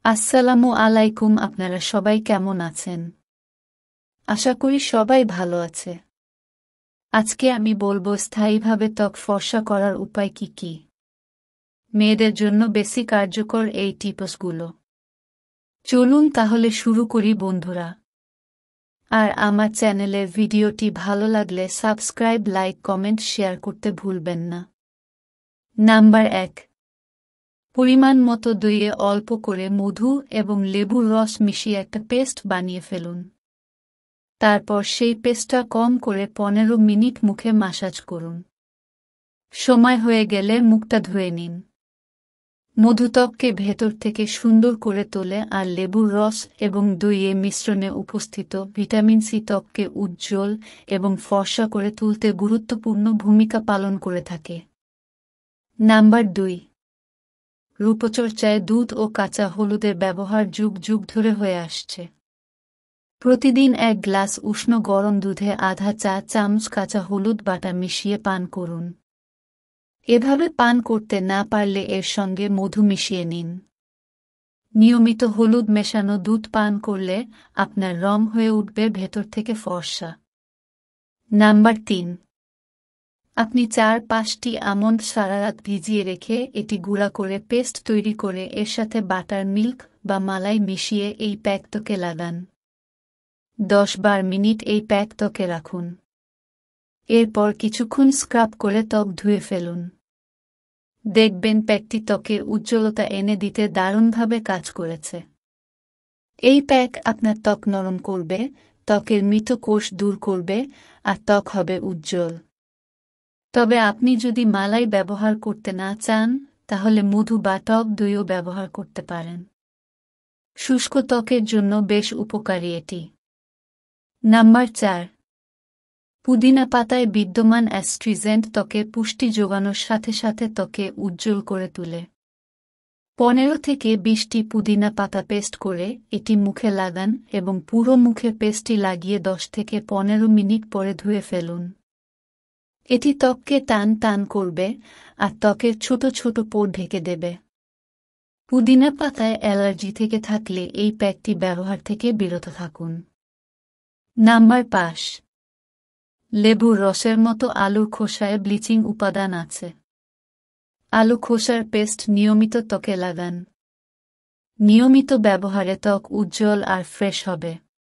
আসসালামু আলাইকুম। আপনারা সবাই কেমন আছেন? আশা করি সবাই ভালো আছে। আজকে আমি বলবো স্থায়ীভাবে ত্বক ফর্সা করার উপায় কি কি। মেয়েদের জন্য বেশি কার্যকর এই টিপসগুলো। চলুন তাহলে শুরু করি বন্ধুরা। আর আমার চ্যানেলের ভিডিওটি ভালো লাগলে সাবস্ক্রাইব, লাইক, কমেন্ট, শেয়ার করতে ভুলবেন না। নাম্বার 1, পরিমাণ মতো দইয়ে অল্প করে মধু এবং লেবুর রস মিশিয়ে একটা পেস্ট বানিয়ে ফেলুন। তারপর সেই পেস্টটা কম করে 15 মিনিট মুখে মাসাজ করুন। সময় হয়ে গেলে মুখটা ধুয়ে নিন। মধু ত্বককে ভেতর থেকে সুন্দর করে তোলে আর লেবুর রস এবং দইয়ে মিশ্রণে উপস্থিত ভিটামিন সি ত্বককে উজ্জ্বল এবং ফর্সা করে তুলতে গুরুত্বপূর্ণ ভূমিকা পালন করে থাকে। নাম্বার 2, রূপচর্চায় দুধ ও কাঁচা হলুদের ব্যবহার যুগ যুগ ধরে হয়ে আসছে। প্রতিদিন 1 গ্লাস উষ্ণ গরম দুধে আধা চা চামচ কাঁচা হলুদ বাটা মিশিয়ে পান করুন। এভাবে পান করতে না পারলে এর সঙ্গে মধু মিশিয়ে নিন। নিয়মিত হলুদ মেশানো দুধ পান করলে আপনার রং হয়ে উঠবে ভেতর থেকে ফর্সা। নাম্বার 3, আপনি 4-5টি আমন্ড সারা রাত ভিজিয়ে রেখে এটি গুঁড়া করে পেস্ট তৈরি করে এর সাথে বাটার মিল্ক বা মালাই মিশিয়ে এই প্যাক ত্বকে লাগান। 10-12 মিনিট এই প্যাক ত্বকে রাখুন। এরপর কিছুক্ষণ স্ক্রাব করে ত্বক ধুয়ে ফেলুন। দেখবেন প্যাকটি ত্বকের উজ্জ্বলতা এনে দিতে দারুণভাবে কাজ করেছে। এই প্যাক আপনার ত্বক নরম করবে, ত্বকের মৃত কোষ দূর করবে আর ত্বক হবে উজ্জ্বল। তবে আপনি যদি মালাই ব্যবহার করতে না চান তাহলে মধু বা টক দইও ব্যবহার করতে পারেন। শুষ্ক ত্বকের জন্য বেশ উপকারী এটি। নাম্বার 4, পুদিনা পাতায় বিদ্যমান অ্যাস্ট্রিজেন্ট ত্বকের পুষ্টি যোগানোর সাথে সাথে ত্বকে উজ্জ্বল করে তোলে। 15 থেকে 20টি পুদিনা পাতা পেস্ট করে এটি মুখে লাগান এবং পুরো মুখে পেস্টটি লাগিয়ে 10 থেকে 15 মিনিট পরে ধুয়ে ফেলুন। এটি ত্বককে টান টান করবে আর ত্বকের ছোট ছোট পোর ঢেকে দেবে। পুদিনা পাতায় অ্যালার্জি থেকে থাকলে এই প্যাকটি ব্যবহার থেকে বিরত থাকুন। নাম্বার 5, লেবুর রসের মতো আলুর খোসায় ব্লিচিং উপাদান আছে। আলু খোসার পেস্ট নিয়মিত ত্বকে লাগান। নিয়মিত ব্যবহারে ত্বক উজ্জ্বল আর ফ্রেশ হবে।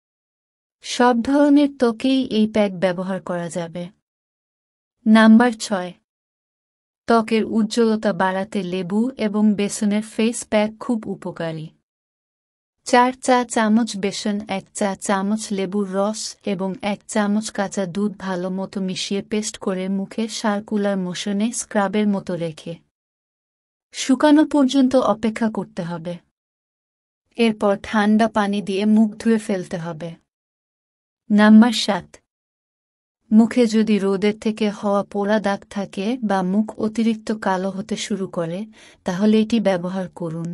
সব ধরনের ত্বকেই এই প্যাক ব্যবহার করা যাবে। নাম্বার 6, ত্বকের উজ্জ্বলতা বাড়াতে লেবু এবং বেসনের ফেস প্যাক খুব উপকারী। 4 চা চামচ বেসন, 1 চা চামচ লেবুর রস এবং 1 চামচ কাঁচা দুধ ভালো মতো মিশিয়ে পেস্ট করে মুখে সার্কুলার মোশনে স্ক্রাবের মতো রেখে শুকানো পর্যন্ত অপেক্ষা করতে হবে। এরপর ঠান্ডা পানি দিয়ে মুখ ধুয়ে ফেলতে হবে। নাম্বার 7, মুখে যদি রোদের থেকে হওয়া পোড়া দাগ থাকে বা মুখ অতিরিক্ত কালো হতে শুরু করে তাহলে এটি ব্যবহার করুন।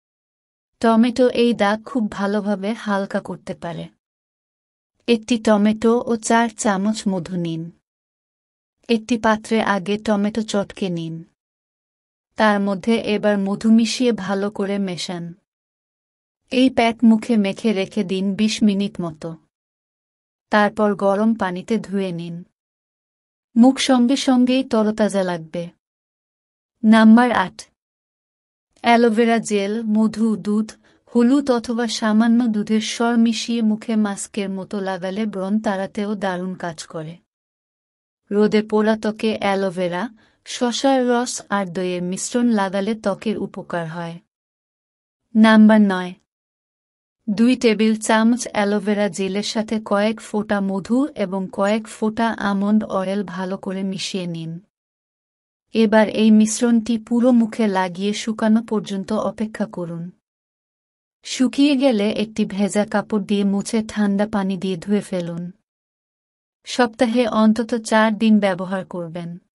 টমেটো এই দাগ খুব ভালোভাবে হালকা করতে পারে। একটি টমেটো ও 4 চামচ মধু নিন। একটি পাত্রে আগে টমেটো চটকে নিন। তার মধ্যে এবার মধু মিশিয়ে ভালো করে মেশান। এই প্যাক মুখে মেখে রেখে দিন 20 মিনিট মতো। তারপর গরম পানিতে ধুয়ে নিন। মুখ সঙ্গে সঙ্গেই তরতাজা লাগবে। নাম্বার 8, অ্যালোভেরা জেল, মধু, দুধ, হলুদ অথবা সামান্য দুধের স্বর মিশিয়ে মুখে মাস্কের মতো লাগালে ব্রণ তাড়াতেও দারুণ কাজ করে। রোদে পোড়া ত্বকে অ্যালোভেরা, শসার রস আর দইয়ের মিশ্রণ লাগালে ত্বকের উপকার হয়। নাম্বার 9, 2 টেবিল চামচ অ্যালোভেরা জেলের সাথে কয়েক ফোঁটা মধু এবং কয়েক ফোঁটা আমন্ড অয়েল ভালো করে মিশিয়ে নিন। এবার এই মিশ্রণটি পুরো মুখে লাগিয়ে শুকানো পর্যন্ত অপেক্ষা করুন। শুকিয়ে গেলে একটি ভেজা কাপড় দিয়ে মুছে ঠান্ডা পানি দিয়ে ধুয়ে ফেলুন। সপ্তাহে অন্তত 4 দিন ব্যবহার করবেন।